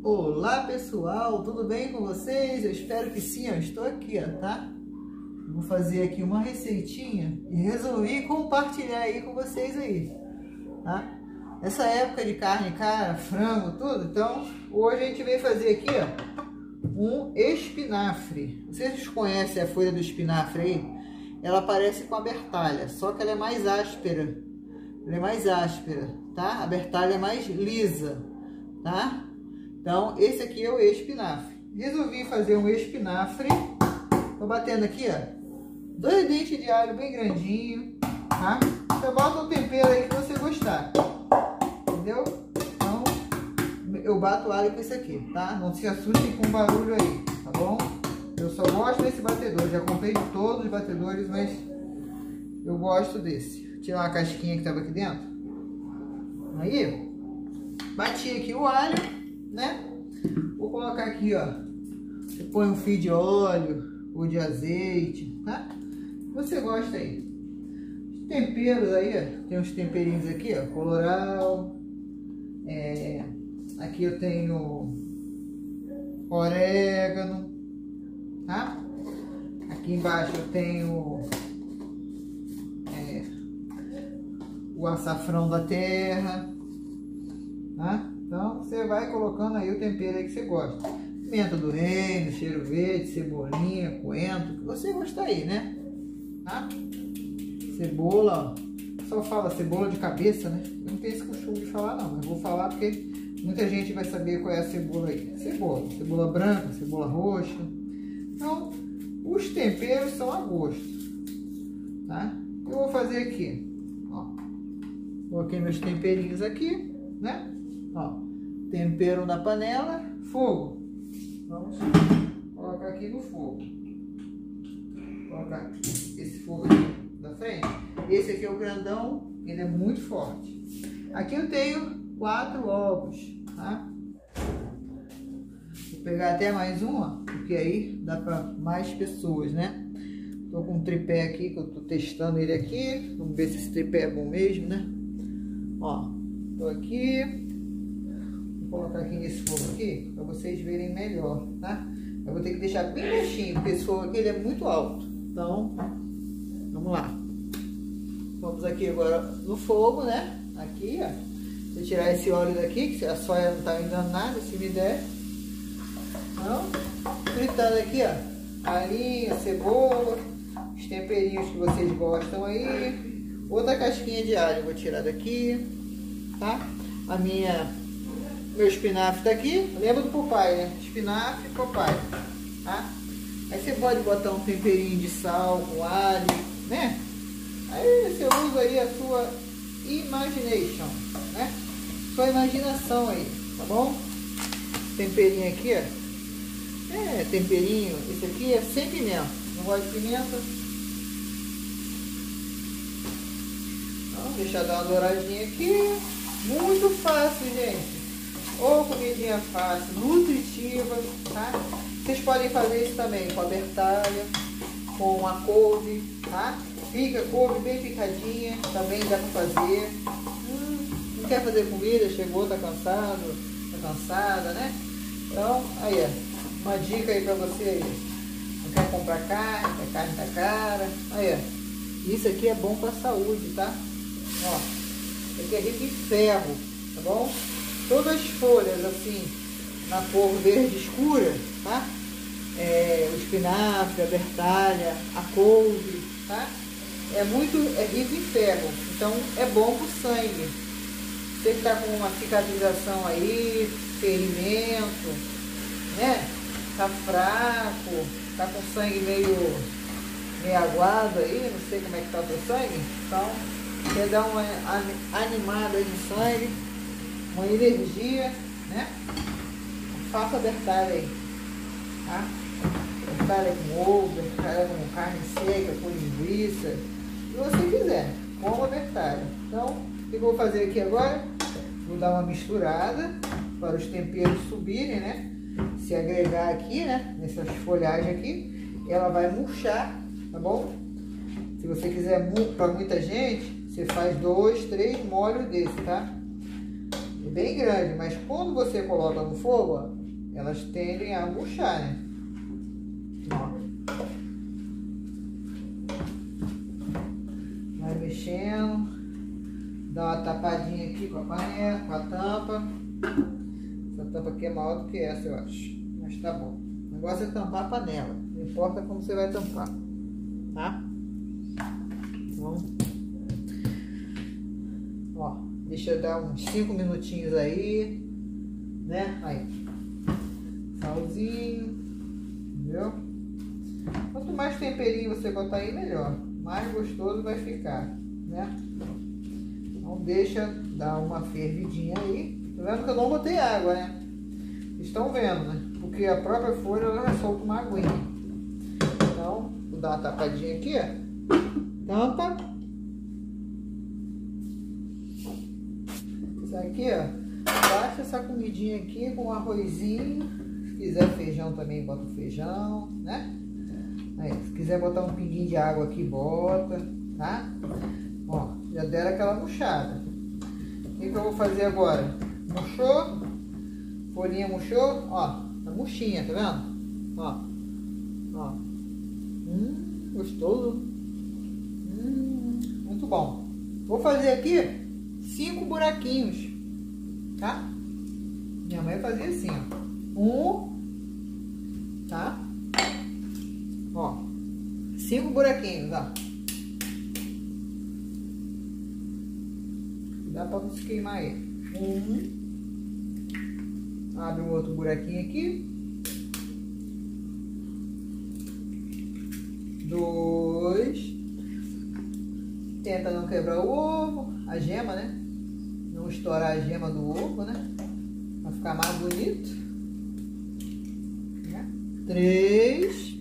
Olá pessoal, tudo bem com vocês? Eu espero que sim, eu estou aqui, ó, tá? Vou fazer aqui uma receitinha e resolvi compartilhar aí com vocês aí, tá? Essa época de carne cara, frango, tudo, então hoje a gente veio fazer aqui, ó, um espinafre. Vocês conhecem a folha do espinafre aí? Ela parece com a bertalha, só que ela é mais áspera. Ela é mais áspera, tá? A bertalha é mais lisa, tá? Então, esse aqui é o espinafre. Resolvi fazer um espinafre. Tô batendo aqui, ó, 2 dentes de alho bem grandinho, tá? Você bota o tempero aí que você gostar, entendeu? Então, eu bato o alho com esse aqui, tá? Não se assustem com o barulho aí, tá bom? Eu só gosto desse batedor. Já comprei de todos os batedores, mas eu gosto desse. Vou tirar uma casquinha que tava aqui dentro. Aí, bati aqui o alho, né? Vou colocar aqui, ó. Você põe um fio de óleo ou de azeite, tá? Você gosta aí. Os temperos aí, ó. Tem uns temperinhos aqui, ó. Colorau. Aqui eu tenho orégano, tá? Aqui embaixo eu tenho o açafrão da terra, tá? Então, você vai colocando aí o tempero aí que você gosta. Pimenta do reino, cheiro verde, cebolinha, coentro, o que você gostar aí, né? Tá? Cebola, ó. Só fala cebola de cabeça, né? Eu não tenho esse costume de falar não, mas vou falar porque muita gente vai saber qual é a cebola aí. Cebola branca, cebola roxa. Então, os temperos são a gosto, tá? Eu vou fazer aqui, ó. Coloquei meus temperinhos aqui, né? Ó, tempero na panela, fogo. Vamos colocar aqui no fogo. Vou colocar esse fogo aqui da frente. Esse aqui é o grandão, ele é muito forte. Aqui eu tenho 4 ovos, tá? Vou pegar até mais um, ó, porque aí dá para mais pessoas, né? Tô com um tripé aqui, que eu tô testando ele aqui. Vamos ver se esse tripé é bom mesmo, né? Ó, tô aqui. Vou colocar aqui nesse fogo aqui, para vocês verem melhor, tá? Eu vou ter que deixar bem baixinho, porque esse fogo aqui ele é muito alto. Então, vamos lá. Vamos aqui agora no fogo, né? Aqui, ó. Vou tirar esse óleo daqui, que a soia não tá me dando nada, se me der. Então, fritando aqui, ó, alho, cebola, os temperinhos que vocês gostam aí. Outra casquinha de alho eu vou tirar daqui, tá? Meu espinafre tá aqui. Lembra do Popeye, né? Espinafre e Popeye, tá? Aí você pode botar um temperinho de sal com alho, né? Aí você usa aí a sua imagination, né? Sua imaginação aí, tá bom? Temperinho aqui, ó. Temperinho. Esse aqui é sem pimenta. Não gosto de pimenta. Então, deixa eu dar uma douradinha aqui. Muito fácil, gente. Ou comidinha fácil, nutritiva, tá? Vocês podem fazer isso também com a bertalha, com a couve, tá? Pica a couve bem picadinha, também dá pra fazer. Não quer fazer comida, chegou, tá cansado, tá cansada, né? Então, aí, ó. Uma dica aí pra você aí. Não quer comprar carne, a carne tá cara. Aí, ó. Isso aqui é bom pra saúde, tá? Ó. Isso aqui é rico em ferro, tá bom? Todas as folhas, assim, na cor verde escura, tá? O espinafre, a bertalha, a couve, tá? É rico em ferro, então é bom pro sangue. Você que tá com uma cicatrização aí, ferimento, né? Tá fraco, tá com sangue meio aguado aí, não sei como é que tá o seu sangue. Então, quer dar uma animada aí no sangue, uma energia, né? Faça a bertalha aí, tá? Bertalha com ovo, bertalha com carne seca, com linguiça, se você quiser, coma a bertalha. Então, o que eu vou fazer aqui agora? Vou dar uma misturada para os temperos subirem, né? Se agregar aqui, né? Nessas folhagens aqui, ela vai murchar, tá bom? Se você quiser para muita gente, você faz 2, 3 molhos desse, tá? bem grande, mas quando você coloca no fogo, ó, elas tendem a murchar, né? Ó. Vai mexendo, dá uma tapadinha aqui com a panela, com a tampa. Essa tampa aqui é maior do que essa, eu acho, mas tá bom. O negócio é tampar a panela, não importa como você vai tampar, tá? Então, ó, deixa eu dar uns 5 minutinhos aí, né? Aí, salzinho, entendeu? Quanto mais temperinho você botar aí, melhor. Mais gostoso vai ficar, né? Então deixa dar uma fervidinha aí. Tá vendo que eu não botei água, né? Vocês estão vendo, né? Porque a própria folha ela já solta uma aguinha. Então, vou dar uma tapadinha aqui, ó. Tampa. Isso aqui, ó. Baixa essa comidinha aqui com arrozinho. Se quiser feijão também, bota o feijão, né? Aí, se quiser botar um pinguinho de água aqui, bota, tá? Ó, já deram aquela murchada. O que eu vou fazer agora? Murchou, folhinha murchou, ó, tá murchinha, tá vendo? Ó, ó. Gostoso. Muito bom. Vou fazer aqui 5 buraquinhos, tá? Minha mãe fazia assim, ó. Tá? Ó, 5 buraquinhos, ó. Dá pra não se queimar ele. Abre um outro buraquinho aqui. 2. Tenta não quebrar o ovo, a gema, né? Não estourar a gema do ovo, né? Pra ficar mais bonito. 3.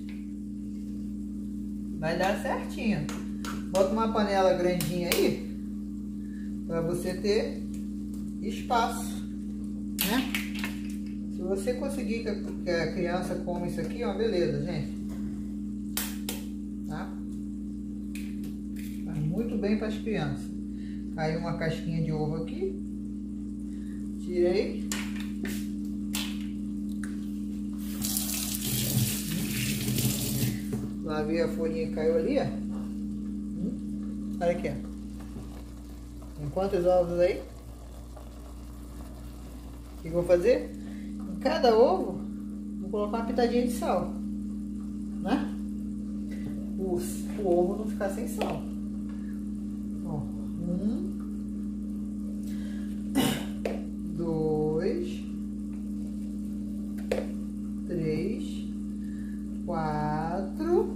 Vai dar certinho. Bota uma panela grandinha aí, para você ter espaço, né? Se você conseguir que a criança come isso aqui, ó, beleza, gente. Tá? Faz muito bem para as crianças. Caiu uma casquinha de ovo aqui. Tirei. Lavei a folhinha que caiu ali, ó. Olha aqui, ó. Tem quantos ovos aí? O que eu vou fazer? Em cada ovo, vou colocar uma pitadinha de sal, né? O ovo não ficar sem sal. Ó, 2, 3, 4,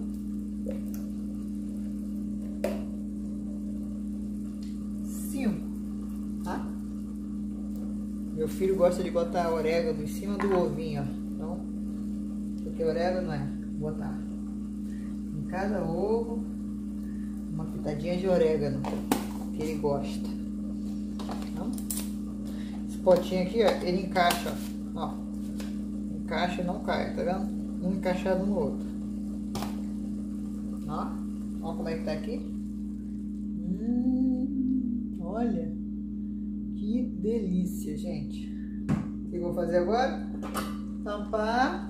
5, tá? Meu filho gosta de botar orégano em cima do ovinho, ó. Então, porque orégano é botar em cada ovo uma pitadinha de orégano, que ele gosta. Então, esse potinho aqui, ó, ele encaixa, ó. Encaixa e não cai, tá vendo? Um encaixado no outro. Ó, ó como é que tá aqui. Olha, que delícia, gente. O que eu vou fazer agora? Tampar,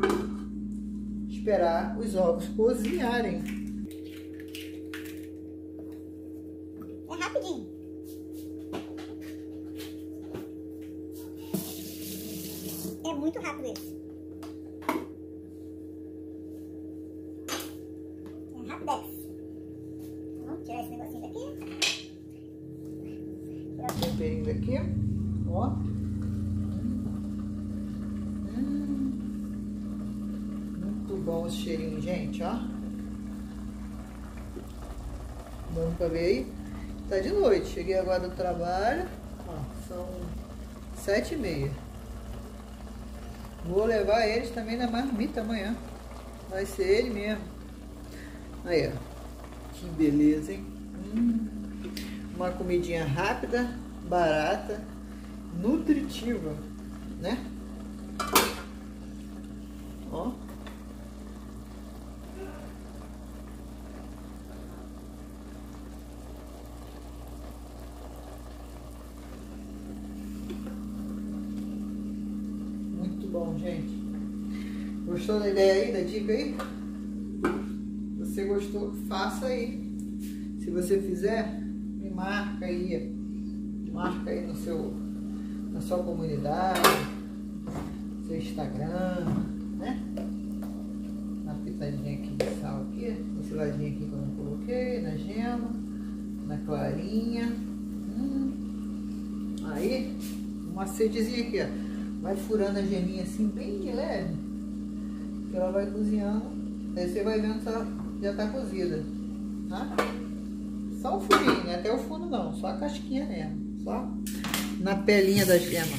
esperar os ovos cozinharem. É rapidinho. É muito rápido esse. É rapidez. Vamos tirar esse negocinho daqui. Temperinho daqui, ó. Muito bom esse cheirinho, gente, ó. Dando pra ver aí. Tá de noite, cheguei agora do trabalho. Ó, são 7h30. Vou levar eles também na marmita amanhã. Vai ser ele mesmo. Aí, ó. Que beleza, hein? Uma comidinha rápida, barata, nutritiva, né? Ó. bom, gente. Gostou da ideia aí, da dica aí? Se você gostou, faça aí. Se você fizer, me marca aí. Marca aí na sua comunidade, no seu Instagram, né? Uma pitadinha aqui de sal aqui, esse ladinho aqui que eu não coloquei, na gema, na clarinha. Aí, um macetezinho aqui, ó. Vai furando a geminha assim, bem de leve, que ela vai cozinhando. Aí você vai vendo se ela já tá cozida, tá? Só o furinho, né? Até o fundo não, só a casquinha mesmo, só na pelinha da gema.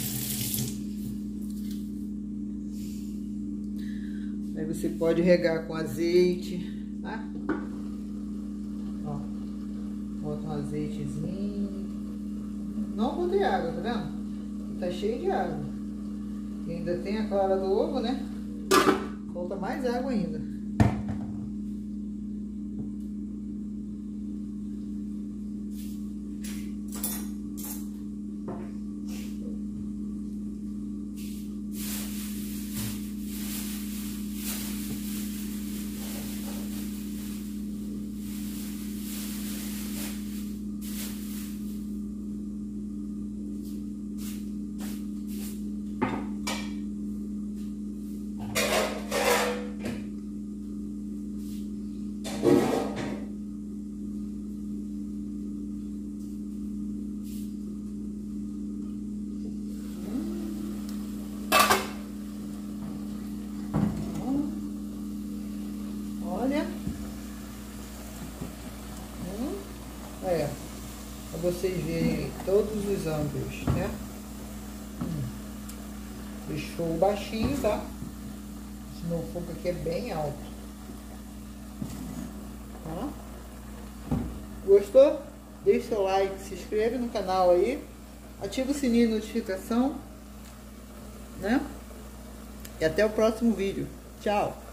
Aí você pode regar com azeite, tá? Ó, bota um azeitezinho. Não botei água, tá vendo? Tá cheio de água. E ainda tem a clara do ovo, né? Falta mais água ainda. Olha, pra vocês verem todos os ângulos, né? Deixou baixinho, tá? Senão o fogo aqui é bem alto. Tá? Gostou? Deixe seu like, se inscreve no canal aí, ativa o sininho de notificação, né? E até o próximo vídeo. Tchau!